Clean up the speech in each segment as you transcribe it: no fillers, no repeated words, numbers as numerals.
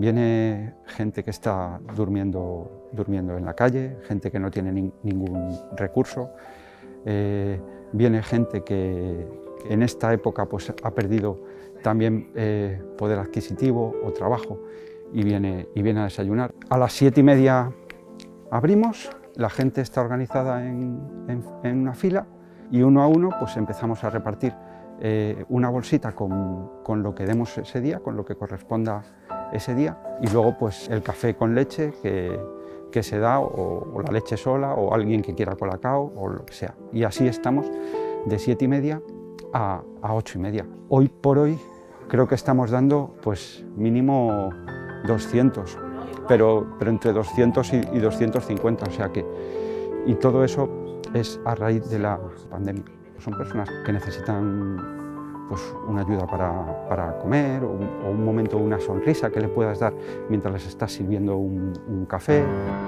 Viene gente que está durmiendo en la calle, gente que no tiene ningún recurso, viene gente que en esta época pues, ha perdido también poder adquisitivo o trabajo y viene a desayunar. A las 7:30 abrimos, la gente está organizada en una fila y uno a uno pues, empezamos a repartir una bolsita con lo que demos ese día, con lo que corresponda ese día, y luego pues el café con leche que se da, o la leche sola, o alguien que quiera colacao, o lo que sea. Y así estamos de 7:30 a 8:30. Hoy por hoy creo que estamos dando pues mínimo 200, pero entre 200 y 250, o sea que, y todo eso es a raíz de la pandemia. Son personas que necesitan pues, una ayuda para comer, o un momento, una sonrisa que le puedas dar mientras les estás sirviendo un café.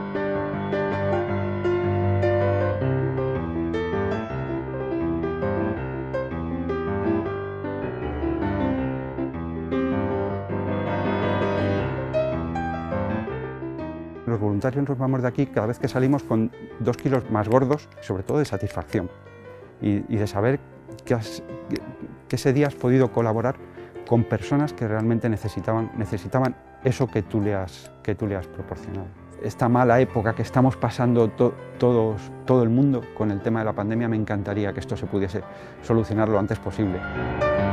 Los voluntarios nos vamos de aquí cada vez que salimos con 2 kilos más gordos, sobre todo de satisfacción y de saber que ese día has podido colaborar con personas que realmente necesitaban eso que tú le has proporcionado. Esta mala época que estamos pasando todo el mundo con el tema de la pandemia, me encantaría que esto se pudiese solucionar lo antes posible.